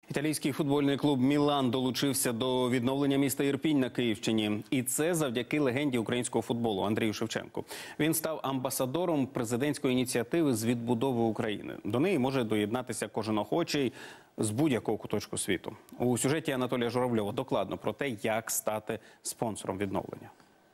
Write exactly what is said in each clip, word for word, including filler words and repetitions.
Італійський футбольний клуб «Мілан» долучився до відновлення міста Ірпінь на Київщині. І це завдяки легенді українського футболу Андрію Шевченку. Він став амбасадором президентської ініціативи з відбудови України. До неї може доєднатися кожен охочий з будь-якого куточку світу. У сюжеті Анатолія Журавльова докладно про те, як стати спонсором відновлення.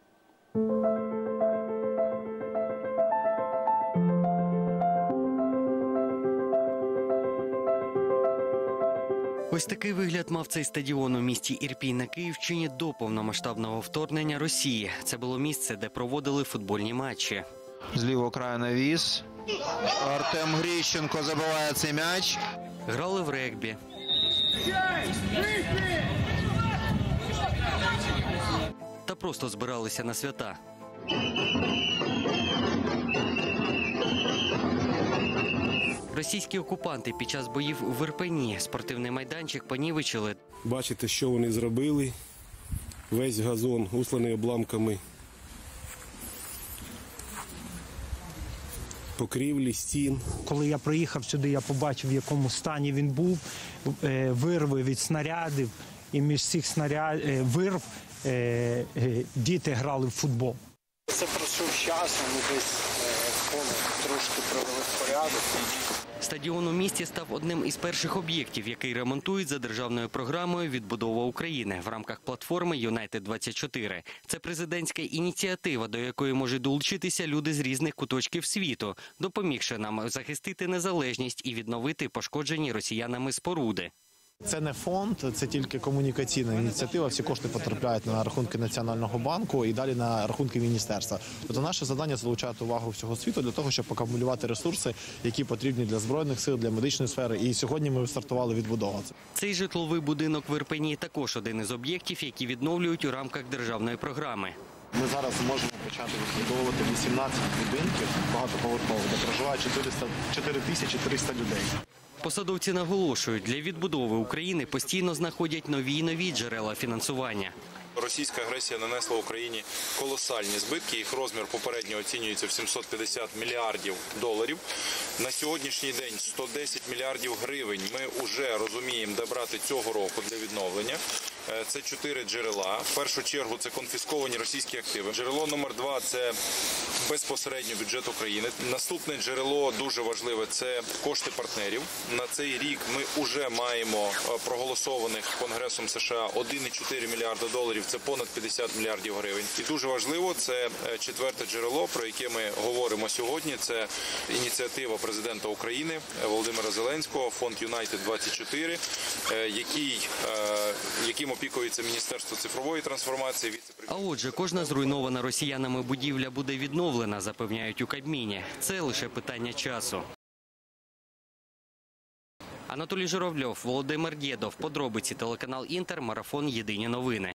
Ось такий вигляд мав цей стадіон у місті Ірпінь на Київщині до повномасштабного вторгнення Росії. Це було місце, де проводили футбольні матчі. З лівого краю навіс. Артем Грищенко забиває цей м'яч. Грали в регбі. Та просто збиралися на свята. Російські окупанти під час боїв в Ірпені спортивний майданчик понівечили. Бачите, що вони зробили. Весь газон усланий обламками покрівлі, стін. Коли я приїхав сюди, я побачив, в якому стані він був. Вирви від снарядів, і між цих снарядів вирв діти грали в футбол. Це пройшов час, ми десь трошки привели в порядок. Стадіон у місті став одним із перших об'єктів, який ремонтують за державною програмою «Відбудова України» в рамках платформи «Юнайтед двадцять чотири». Це президентська ініціатива, до якої можуть долучитися люди з різних куточків світу, допомігши нам захистити незалежність і відновити пошкоджені росіянами споруди. Це не фонд, це тільки комунікаційна ініціатива. Всі кошти потрапляють на рахунки Національного банку і далі на рахунки міністерства. Тобто наше завдання – залучати увагу всього світу для того, щоб акумулювати ресурси, які потрібні для Збройних сил, для медичної сфери. І сьогодні ми стартували відбудову. Цей житловий будинок в Ірпені також один із об'єктів, які відновлюють у рамках державної програми. Ми зараз можемо почати відбудовувати вісімнадцять будинків багатоповерхових, де проживає чотири тисячі триста людей. Посадовці наголошують, для відбудови України постійно знаходять нові й нові джерела фінансування. Російська агресія нанесла Україні колосальні збитки. Їх розмір попередньо оцінюється в сімсот п'ятдесят мільярдів доларів. На сьогоднішній день сто десять мільярдів гривень ми вже розуміємо, де брати цього року для відновлення. Це чотири джерела. В першу чергу це конфісковані російські активи. Джерело номер два – це безпосередньо бюджет України. Наступне джерело дуже важливе – це кошти партнерів. На цей рік ми вже маємо проголосованих Конгресом США один цілих чотири мільярда доларів. Це понад п'ятдесят мільярдів гривень. І дуже важливо, це четверте джерело, про яке ми говоримо сьогодні. Це ініціатива президента України Володимира Зеленського, фонд «Юнайтед двадцять чотири», який, яким опікується Міністерство цифрової трансформації. А отже, кожна зруйнована росіянами будівля буде відновлена, запевняють у Кабміні. Це лише питання часу. Анатолій Журавльов, Володимир Дєдов. Подробиці, телеканал «Інтер», марафон «Єдині новини».